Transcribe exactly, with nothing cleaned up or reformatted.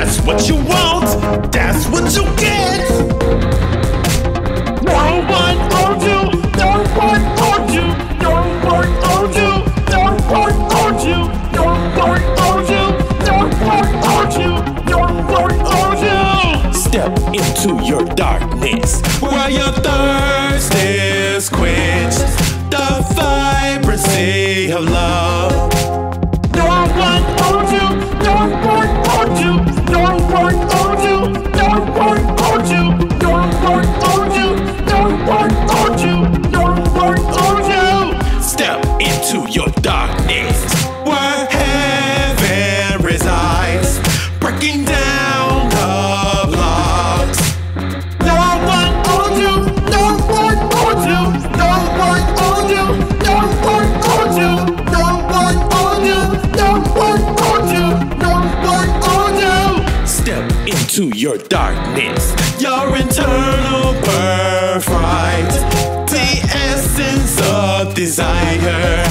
That's what you want, that's what you get. No one owed you, no one owed you, no one owed you, no one owed you, no one owed you, no one owed you, no one owed you. Step into your darkness while your thirst is quenched. The vibrancy of love. No one owed you, no one owed you, no one owed you, no one owed you, no one owed you, no one owed you, no one owed you. Step into your darkness where heaven resides, breaking down the blocks. No one owed you, no one owed you, no one owed you, no one owed you, no one owed you, no one owed you, no one owed you. Step into your darkness, your internal birthright, the essence of desire.